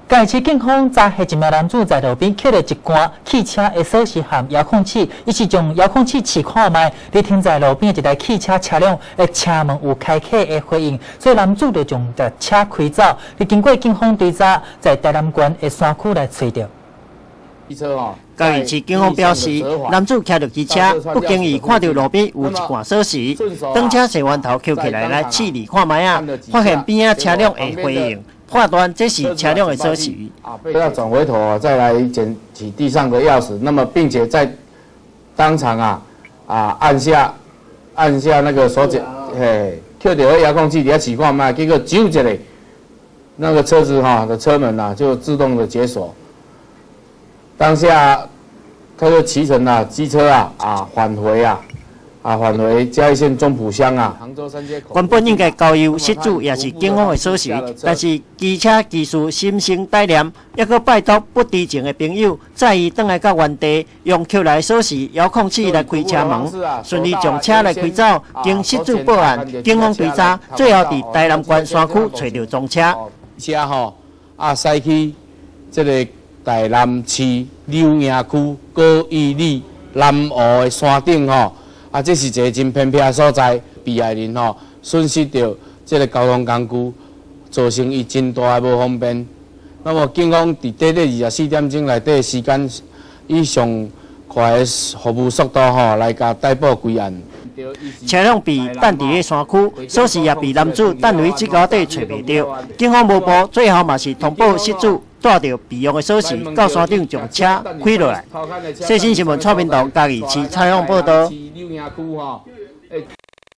嘉义市警方昨下一名男子在路边捡到一罐汽车的锁匙和遥控器，伊是将遥控器试看卖，你停在路边一台汽车车辆的车门有开启的回应，所以男子就将车开走。你经过警方追查，在台南县的山区来找到。 嘉义市警方表示，男子骑着机车，不经意看到路边有一罐锁匙，当车洗完头捡起来试理看卖啊，发现边仔车辆的回应，判断这是车辆的锁匙。 要转回头再来捡起地上的钥匙，那么并且在当场按下那个手脚，扣掉遥控器，底下试看卖，结果揪一下，那个车子的车门就自动的解锁。 当下，他就骑乘机车返回嘉义县中埔乡杭州三街口。 原本应该交由失主也是警方的锁匙，但是机车技师心生歹念，还阁拜托不知情的朋友载伊返来到原地，用捡来锁匙、遥控器来开车门，顺利将车来开走。经失主报案，警方追查，最后伫台南县山区找到赃车。 车驶去这个。 台南市柳营区高义里南湖的山顶这是一个真偏僻的所在，被害人损失到这个交通工具，造成伊真大的无方便。那么警方伫短短24点钟内底时间，以上快的服务速度来甲逮捕归案。 车辆被等伫个山区，锁匙也被男子等于指甲底找袂到。警方无报，最后嘛是通报失主带着备用的锁匙到山顶将车开落来。最新新闻蔡明道嘉义市采访报道。